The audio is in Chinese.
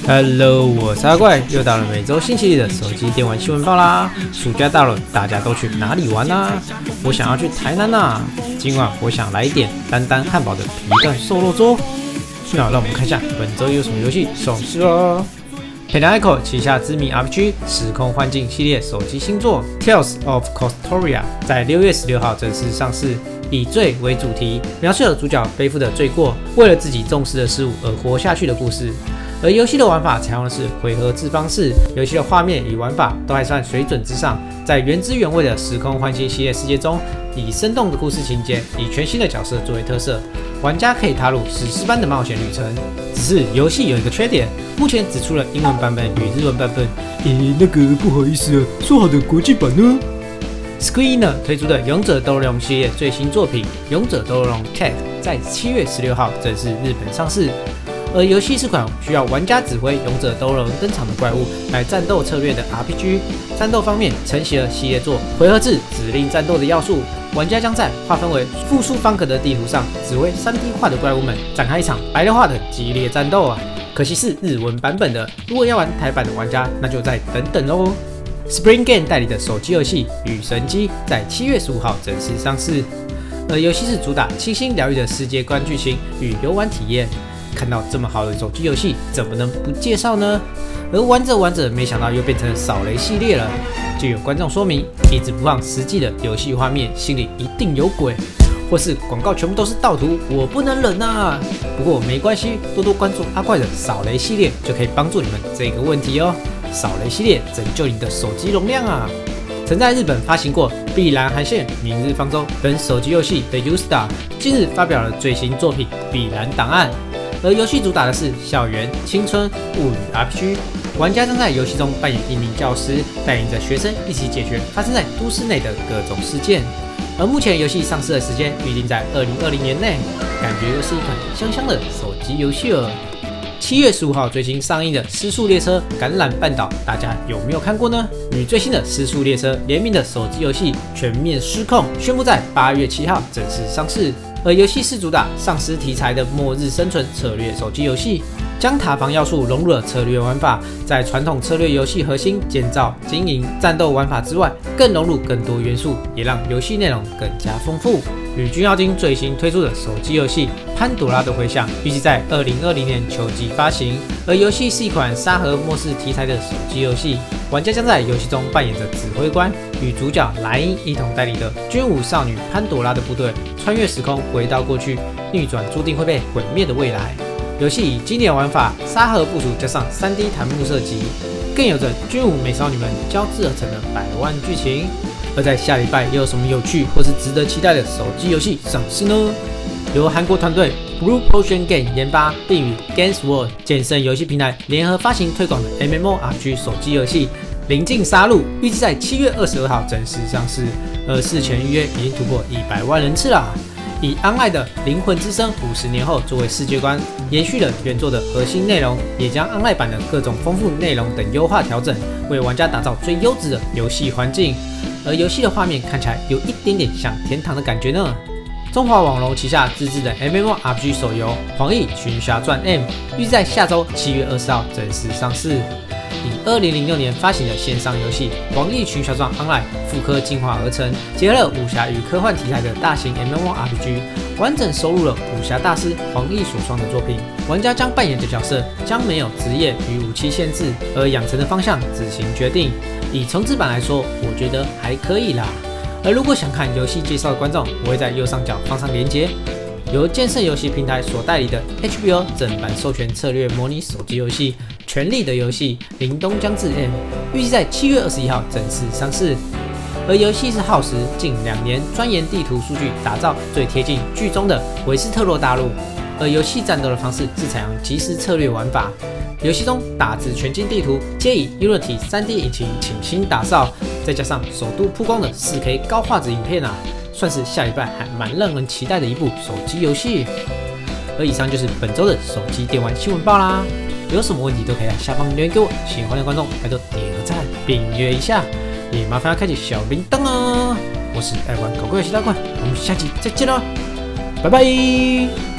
Hello， 我是阿怪，又到了每周星期一的手机电玩新闻报啦。暑假到了，大家都去哪里玩啊？我想要去台南啊。今晚我想来一点丹丹汉堡的皮蛋瘦肉粥。那让我们看一下本周有什么游戏上市哦。Panaco 旗下知名 RPG 时空幻境系列手机新作 Tales of Costoria 在6月16号正式上市。以罪为主题，描述了主角背负的罪过，为了自己重视的事物而活下去的故事。而游戏的玩法采用的是回合制方式，游戏的画面与玩法都还算水准之上。在原汁原味的时空幻境系列世界中，以生动的故事情节，以全新的角色作为特色，玩家可以踏入史诗般的冒险旅程。只是游戏有一个缺点，目前只出了英文版本与日文版本。那个不好意思啊，说好的国际版呢？Square 推出的《勇者斗龙》系列最新作品《勇者斗龙 Cat》在7月16号正式日本上市。而游戏是款需要玩家指挥勇者斗龙登场的怪物来战斗策略的 RPG。战斗方面承袭了系列作回合制指令战斗的要素，玩家将在划分为复数方格的地图上指挥 3D 化的怪物们展开一场白热化的激烈战斗啊！可惜是日文版本的，如果要玩台版的玩家，那就再等等喽。Spring Game 代理的手机游戏《与神机》在7月15号正式上市，而游戏是主打清新疗愈的世界观剧情与游玩体验。看到这么好的手机游戏，怎么能不介绍呢？而玩着玩着，没想到又变成扫雷系列了。就有观众说明，一直不放实际的游戏画面，心里一定有鬼，或是广告全部都是盗图，我不能忍啊！不过没关系，多多关注阿怪的扫雷系列，就可以帮助你们这个问题哦。扫雷系列拯救你的手机容量啊！曾在日本发行过《碧蓝航线》《明日方舟》等手机游戏的 U-Star 近日发表了最新作品《碧蓝档案》，而游戏主打的是校园、青春、物语 RPG， 玩家将在游戏中扮演一名教师，带领着学生一起解决发生在都市内的各种事件。而目前游戏上市的时间预定在2020年内，感觉又是一款香香的手机游戏了。7月15号最新上映的《失速列车：橄榄半岛》，大家有没有看过呢？与最新的《失速列车》联名的手机游戏《全面失控》宣布在8月7号正式上市。而游戏是主打丧尸题材的末日生存策略手机游戏，将塔防要素融入了策略玩法，在传统策略游戏核心建造、经营、战斗玩法之外，更融入更多元素，也让游戏内容更加丰富。与军妖精最新推出的手机游戏《潘朵拉的回响》预计在2020年秋季发行。而游戏是一款沙盒末世题材的手机游戏，玩家将在游戏中扮演着指挥官，与主角莱茵一同带领的军武少女潘朵拉的部队，穿越时空回到过去，逆转注定会被毁灭的未来。游戏以经典玩法、沙盒部署加上3D 弹幕射击，更有着军武美少女们交织而成的百万剧情。而在下礼拜又有什么有趣或是值得期待的手机游戏上市呢？由韩国团队 Blue Potion Game 研发，并与 Games World 健身游戏平台联合发行推广的 MMORPG 手机游戏《临近杀戮》，预计在7月22号正式上市，而事前预约已经突破100万人次啦。以 Online 的灵魂之声50年后作为世界观，延续了原作的核心内容，也将 Online 版的各种丰富内容等优化调整，为玩家打造最优质的游戏环境。而游戏的画面看起来有一点点像天堂的感觉呢。中华网龙旗下自制的 MMORPG 手游《黄奕群侠传 M》预计在下周7月20号正式上市。以2006年发行的线上游戏《黄奕群侠传 Online》复刻进化而成，结合了武侠与科幻题材的大型 MMORPG， 完整收录了武侠大师黄奕所创的作品。玩家将扮演的角色将没有职业与武器限制，而养成的方向自行决定。以重置版来说，我觉得还可以啦。而如果想看游戏介绍的观众，我会在右上角放上连结。由剑圣游戏平台所代理的 HBO 正版授权策略模拟手机游戏《权力的游戏：凛冬将至 M》，预计在7月21号正式上市。而游戏是耗时近2年，钻研地图数据，打造最贴近剧中的维斯特洛大陆。而游戏战斗的方式是采用即时策略玩法，游戏中大致全境地图皆以 Unity 3D 引擎倾心打造，再加上首度曝光的4K 高画质影片啊，算是下礼拜还蛮让人期待的一部手机游戏。而以上就是本周的手机电玩新闻报啦，有什么问题都可以在下方留言给我，喜欢的观众拜托点个赞、订阅一下，也麻烦要开启小铃铛啊！我是爱玩搞怪游戏大怪，我们下期再见啦，拜拜。